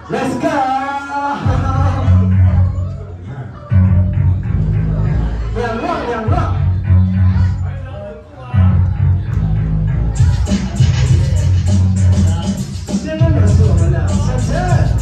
Let's go！ 两浪。现在轮是我们俩，晨晨。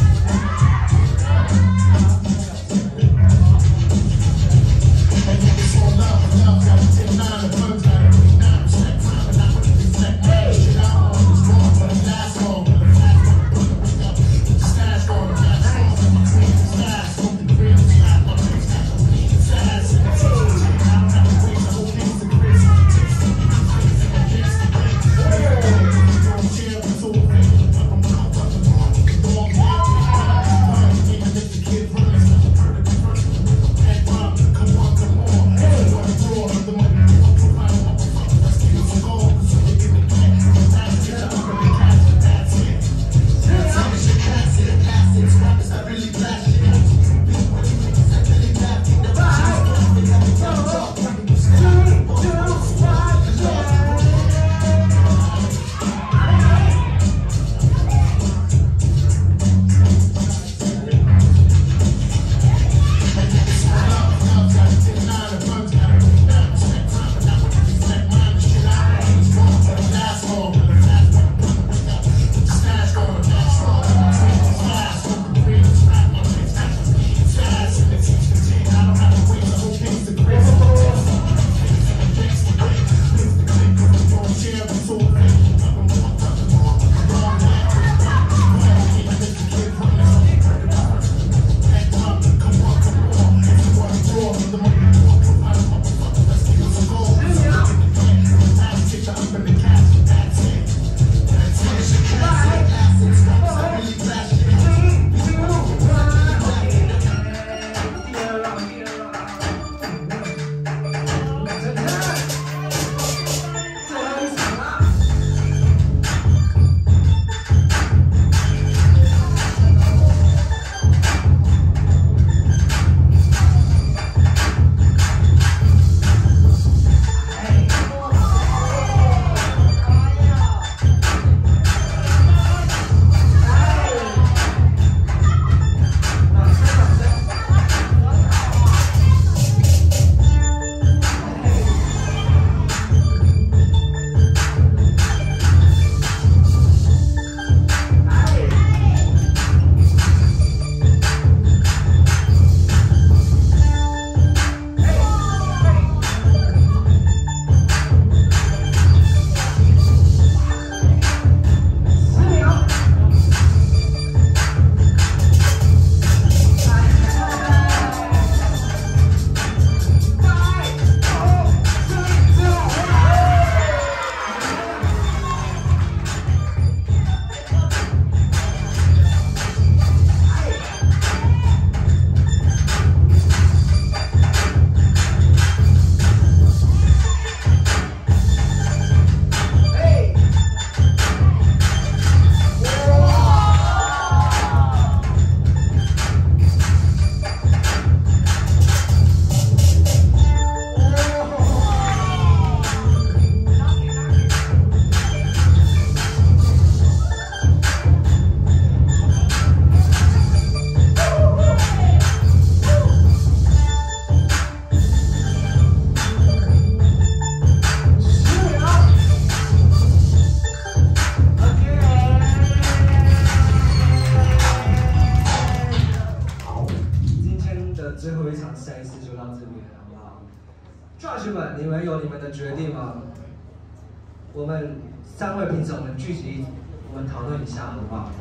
最后一场赛事就到这边，好不好 ？Judge 们，你们有你们的决定吗？我们3位评审，我们聚集，我们讨论一下，好不好？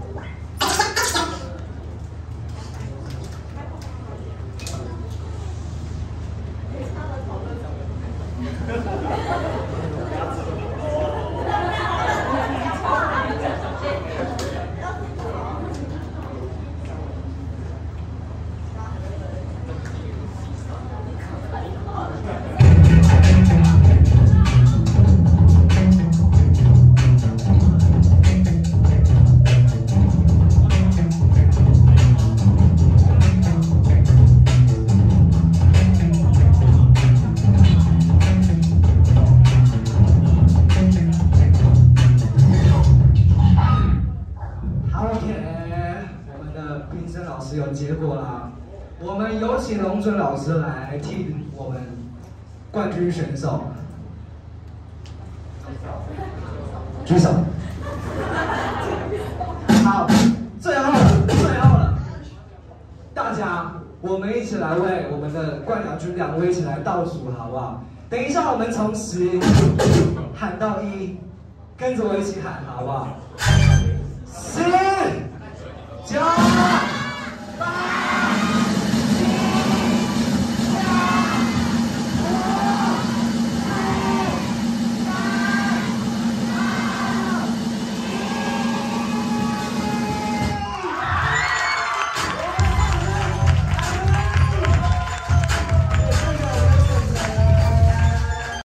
师有结果啦。我们有请龙准老师来替我们冠军选手举手。好，最后了，大家，我们一起来为我们的冠亚军两位一起来倒数，好不好？等一下，我们从10喊到1，跟着我一起喊，好不好？10、9。